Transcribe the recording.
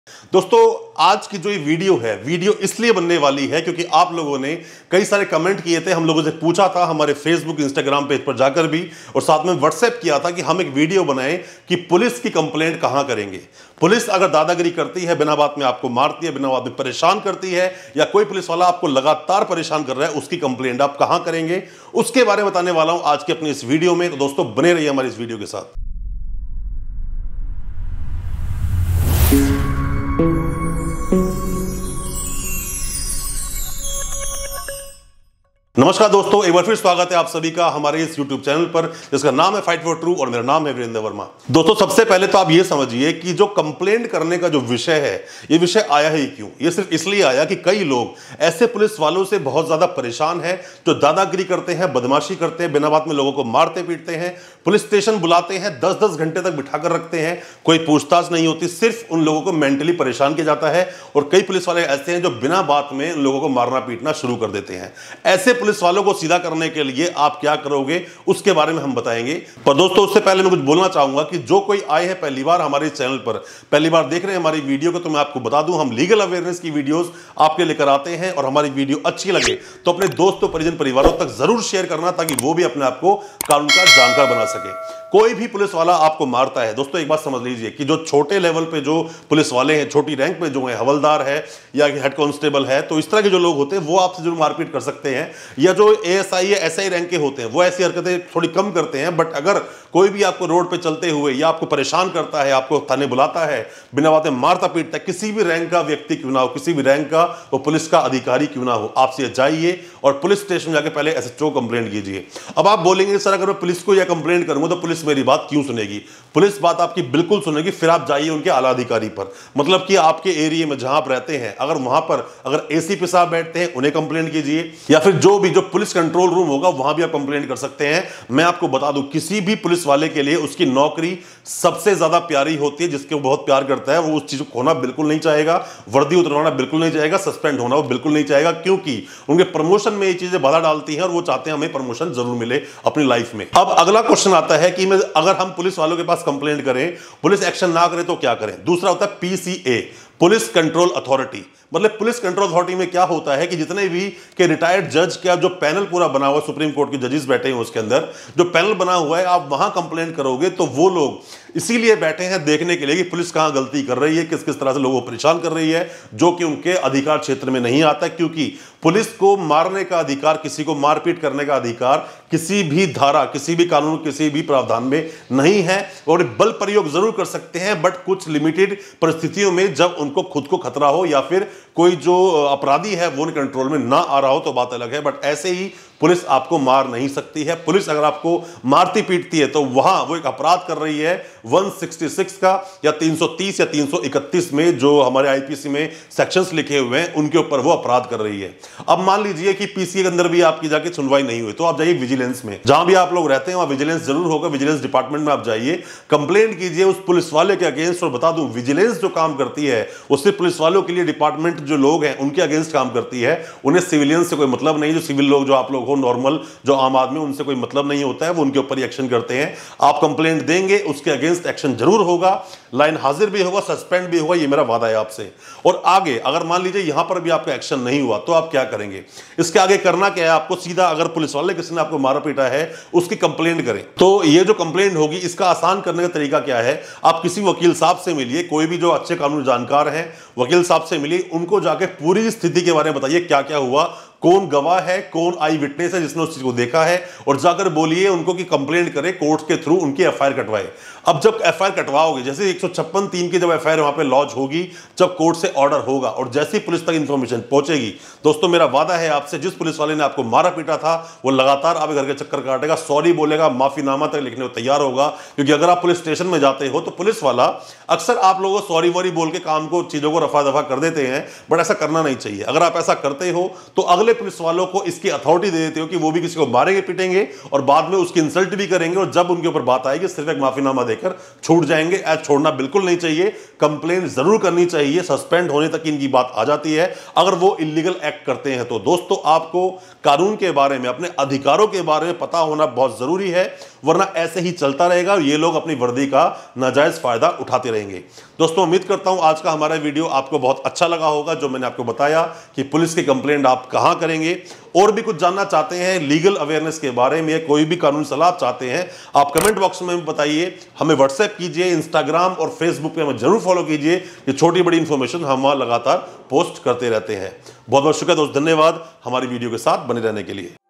दोस्तों, आज की जो ये वीडियो इसलिए बनने वाली है क्योंकि आप लोगों ने कई सारे कमेंट किए थे। हम लोगों से पूछा था हमारे फेसबुक इंस्टाग्राम पेज पर जाकर भी, और साथ में व्हाट्सएप किया था कि हम एक वीडियो बनाएं कि पुलिस की कंप्लेंट कहां करेंगे। पुलिस अगर दादागिरी करती है, बिना बात में आपको मारती है, बिना बात में परेशान करती है, या कोई पुलिस वाला आपको लगातार परेशान कर रहा है, उसकी कंप्लेंट आप कहां करेंगे, उसके बारे में बताने वाला हूं आज की अपनी इस वीडियो में। तो दोस्तों, बने रहिए हमारी इस वीडियो के साथ। नमस्कार दोस्तों, एक बार फिर स्वागत है आप सभी का हमारे इस YouTube चैनल पर जिसका नाम है फाइट फॉर ट्रू, और मेरा नाम है वीरेंद्र वर्मा। दोस्तों, सबसे पहले तो आप ये समझिए कि जो कंप्लेंट करने का जो विषय है, ये विषय आया ही क्यों। ये सिर्फ इसलिए आया कि कई लोग ऐसे पुलिस वालों से बहुत ज्यादा परेशान हैं जो दादागिरी करते हैं, बदमाशी करते हैं, बिना बात में लोगों को मारते पीटते हैं, पुलिस स्टेशन बुलाते हैं, 10-10 घंटे तक बिठाकर रखते हैं, कोई पूछताछ नहीं होती, सिर्फ उन लोगों को मेंटली परेशान किया जाता है। और कई पुलिस वाले ऐसे हैं जो बिना बात में लोगों को मारना पीटना शुरू कर देते हैं। ऐसे पुलिस वालों को सीधा करने के लिए आप क्या करोगे, उसके बारे में हम बताएंगे। पर दोस्तों, उससे पहले मैं कुछ बोलना चाहूंगा कि जो कोई आए हैं पहली बार हमारे चैनल पर, पहली बार देख रहे हैं हमारी वीडियो को, तो मैं आपको बता दूं, हम लीगल अवेयरनेस की वीडियोस आपके लेकर आते हैं। और हमारी वीडियो अच्छी लगे तो अपने दोस्तों, परिजन, परिवारों तक जरूर शेयर करना, ताकि वो भी अपने आप को कानून का जानकार बना सके। कोई भी पुलिस वाला आपको मारता है, दोस्तों एक बात समझ लीजिए कि जो छोटे लेवल पे जो पुलिस वाले हैं, छोटी रैंक पे जो है, हवलदार है या हेड कांस्टेबल है, तो इस तरह के जो लोग होते हैं वो आपसे जरूर मारपीट कर सकते हैं। या जो एएसआई या एसआई रैंक के होते हैं वो ऐसी हरकतें थोड़ी कम करते हैं। बट अगर कोई भी आपको रोड पे चलते हुए या आपको परेशान करता है, आपको थाने बुलाता है, बिना बातें मारता पीटता है, किसी भी रैंक का व्यक्ति क्यों ना हो, किसी भी रैंक का वो पुलिस का अधिकारी क्यों ना हो, आपसे जाइए और पुलिस स्टेशन जाके पहले एसएचओ कंप्लेंट कीजिए। अब आप बोलेंगे सर, अगर मैं पुलिस को या कंप्लेंट करूंगा तो पुलिस मेरी बात क्यों सुनेगी? पुलिस बात आपकी बिल्कुल सुनेगी। फिर आप जाइए उनके आला अधिकारी पर, मतलब कि आपके एरिया में जहां आप रहते हैं, अगर वहां पर अगर एसीपी साहब बैठते हैं, उन्हें कंप्लेंट कीजिए, या फिर जो पुलिस कंट्रोल रूम होगा वहां भी आप कंप्लेंट कर सकते हैं। मैं आपको बता दूं, किसी भी पुलिस वाले के लिए उसकी नौकरी सबसे ज्यादा प्यारी होती है। जिसके वो बहुत प्यार करता है, वो उस चीज को खोना बिल्कुल नहीं चाहेगा, वर्दी उतरवाना बिल्कुल नहीं चाहेगा, सस्पेंड होना वो बिल्कुल नहीं चाहेगा, क्योंकि उनके प्रमोशन में ये चीजें बाधा डालती हैं और वो चाहते हैं हमें प्रमोशन जरूर मिले अपनी लाइफ में। अब अगला क्वेश्चन आता है कि अगर हम पुलिस वालों के पास कंप्लेंट करें, पुलिस एक्शन ना करे तो क्या करें? दूसरा होता है पीसीए, पुलिस कंट्रोल अथॉरिटी। मतलब पुलिस कंट्रोल अथॉरिटी में क्या होता है कि जितने भी के रिटायर्ड जज का जो पैनल पूरा बना हुआ है, सुप्रीम कोर्ट के जजेस बैठे हैं उसके अंदर जो पैनल बना हुआ है, आप वहां कंप्लेंट करोगे तो वो लोग इसीलिए बैठे हैं देखने के लिए कि पुलिस कहां गलती कर रही है, किस किस तरह से लोगों को परेशान कर रही है, जो कि उनके अधिकार क्षेत्र में नहीं आता। क्योंकि पुलिस को मारने का अधिकार, किसी को मारपीट करने का अधिकार किसी भी धारा, किसी भी कानून, किसी भी प्रावधान में नहीं है। और बल प्रयोग जरूर कर सकते हैं, बट कुछ लिमिटेड परिस्थितियों में, जब उनको खुद को खतरा हो या फिर कोई जो अपराधी है वो कंट्रोल में ना आ रहा हो तो बात अलग है। बट ऐसे ही पुलिस आपको मार नहीं सकती है। पुलिस अगर आपको मारती पीटती है तो वहां वो एक अपराध कर रही है 166 का या 330 या 331 में, जो हमारे आईपीसी में सेक्शंस लिखे हुए हैं, उनके ऊपर वो अपराध कर रही है। अब मान लीजिए कि पीसीए के अंदर भी आपकी जाके सुनवाई नहीं हुई, तो आप जाइए विजिलेंस में, जहां भी आप लोग रहते हैं वहां विजिलेंस जरूर होगा। विजिलेंस डिपार्टमेंट में आप जाइए, कंप्लेंट कीजिए उस पुलिस वाले के अगेंस्ट। और बता दूं, विजिलेंस जो काम करती है वो सिर्फ पुलिस वालों के लिए, डिपार्टमेंट जो लोग हैं उनके अगेंस्ट काम करती है। उन्हें सिविलियन से कोई मतलब नहीं, जो सिविल लोग जो आप लोग हो, नॉर्मल जो आम आदमी, उनसे कोई मतलब नहीं होता है, वो उनके ऊपर ही एक्शन करते हैं। आप कंप्लेंट देंगे, उसके अगेंस्ट एक्शन जरूर होगा, लाइन हाजिर भी होगा, सस्पेंड भी होगा, ये मेरा वादा है आपसे। और आगे अगर मान लीजिए यहां पर भी आपका एक्शन नहीं हुआ तो आप क्या करेंगे? इसके आगे करना क्या है आपको? सीधा अगर पुलिस वाले किसी ने आपको मारा पीटा है, उसकी कंप्लेंट करें। तो ये जो कंप्लेंट होगी, इसका आसान करने का तरीका क्या है? आप किसी वकील साहब से मिलिए, कोई भी जो अच्छे कानूनी जानकार हैं, वकील साहब से मिलिए, उनको जाके पूरी स्थिति के बारे में बताइए, क्या क्या हुआ, कौन गवाह है, कौन आई विटनेस है जिसने उस चीज को देखा है, और जाकर बोलिए उनको कि कंप्लेंट करे, कोर्ट के थ्रू उनकी एफआईआर कटवाए। अब जब एफआईआर कटवाओगे, जैसे 156(3) की जब एफआईआर वहां पे लॉन्च होगी, जब कोर्ट से ऑर्डर होगा और जैसी पुलिस तक इंफॉर्मेशन पहुंचेगी, दोस्तों मेरा वादा है आपसे, जिस पुलिस वाले ने आपको मारा पीटा था वो लगातार आपके घर के चक्कर काटेगा, सॉरी बोलेगा, माफीनामा तक लिखने को तैयार होगा। क्योंकि अगर आप पुलिस स्टेशन में जाते हो तो पुलिस वाला अक्सर आप लोगों को सॉरी वॉरी बोल के काम को, चीजों को रफा दफा कर देते हैं, बट ऐसा करना नहीं चाहिए। अगर आप ऐसा करते हो तो अगले पुलिस वालों को इसकी अथॉरिटी दे देते हो कि वो भी किसी को मारेंगे, पीटेंगे और बाद में उसकी इंसल्ट भी करेंगे, और जब उनके ऊपर बात आएगी सिर्फ एक माफीनामा देकर छूट जाएंगे। ऐसा छोड़ना बिल्कुल नहीं चाहिए, कंप्लेंट जरूर करनी चाहिए, सस्पेंड होने तक इनकी बात आ जाती है अगर वो इलीगल एक्ट करते हैं। तो दोस्तों, आपको कानून के बारे में, अपने अधिकारों के बारे में पता होना बहुत जरूरी है, वरना ऐसे ही चलता रहेगा और ये लोग अपनी वर्दी का नाजायज फायदा उठाते रहेंगे। दोस्तों उम्मीद करता हूं आज का हमारा वीडियो आपको बहुत अच्छा लगा होगा, जो मैंने आपको बताया कि पुलिस की कंप्लेंट आप कहां करेंगे। और भी कुछ जानना चाहते हैं लीगल अवेयरनेस के बारे में, कोई भी कानून सलाह आप चाहते हैं, आप कमेंट बॉक्स में बताइए, हमें व्हाट्सएप कीजिए, इंस्टाग्राम और फेसबुक पे हमें जरूर फॉलो कीजिए। ये छोटी बड़ी इंफॉर्मेशन हम वहां लगातार पोस्ट करते रहते हैं। बहुत बहुत शुक्रिया दोस्त, धन्यवाद हमारी वीडियो के साथ बने रहने के लिए।